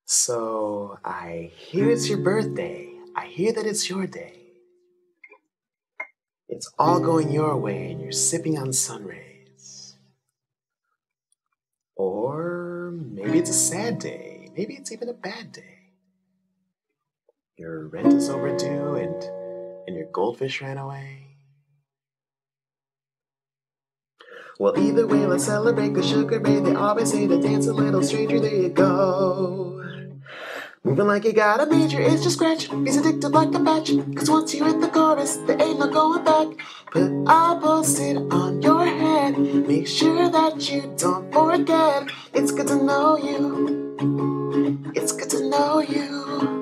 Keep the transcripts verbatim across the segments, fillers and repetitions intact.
So, I hear it's your birthday. I hear that it's your day. It's all going your way and you're sipping on sun rays. Or maybe it's a sad day. Maybe it's even a bad day. Your rent is overdue and, and your goldfish ran away. Well, either way, let's celebrate the Sugar Ray. They always say to dance a little stranger, there you go. Moving like you got a major itch to scratch. He's addicted like a match. Cause once you hit the chorus, there ain't no going back. Put a post-it on your head. Make sure that you don't forget. It's good to know you. It's good to know you.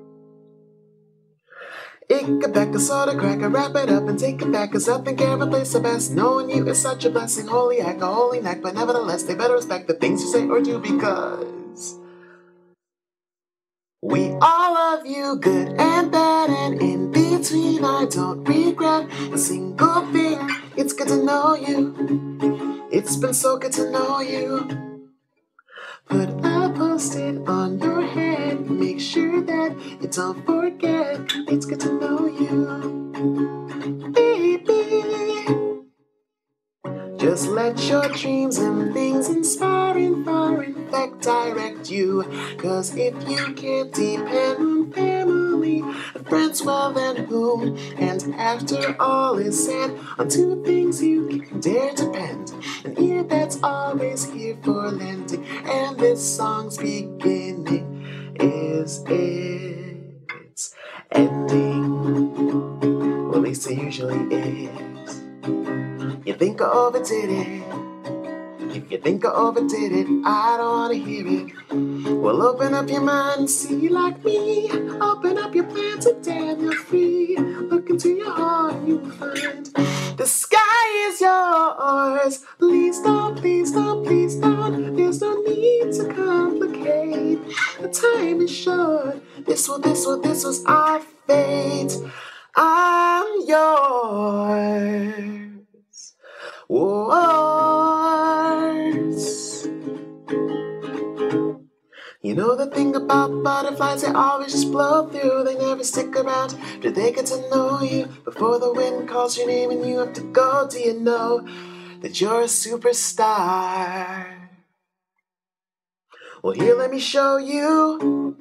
Ick back a soda cracker, wrap it up and take it back. Cause nothing can replace the best. Knowing you is such a blessing. Holy heck, a holy neck. But nevertheless, they better respect the things you say or do. Because we all love you, good and bad, and in between. I don't regret a single thing. It's good to know you. It's been so good to know you. Put a post-it on your head. Make sure that you don't forget. It's good to know you, baby. Just let your dreams and things inspiring far in fact direct you. Cause if you can't depend on family and friends, well then whom? And after all is said, on two things you can dare depend: an ear that's always here for lending, and this song's beginning is its ending. Well, at least it usually is. You think I overdid it. If you think I overdid it, I don't want to hear it. Well, open up your mind and see like me. Open up your plans and damn, you're free. Look into your heart and you'll find the sky is yours. Please don't, please don't, please don't. There's no need to complicate. The time is short. This was, this was, this was our fate. I'm yours. Wars. You know the thing about butterflies, they always just blow through. They never stick around till they get to know you. Before the wind calls your name and you have to go, do you know that you're a superstar? Well, here, let me show you.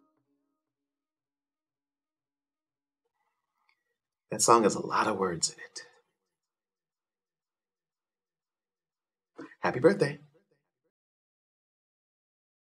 That song has a lot of words in it. Happy birthday.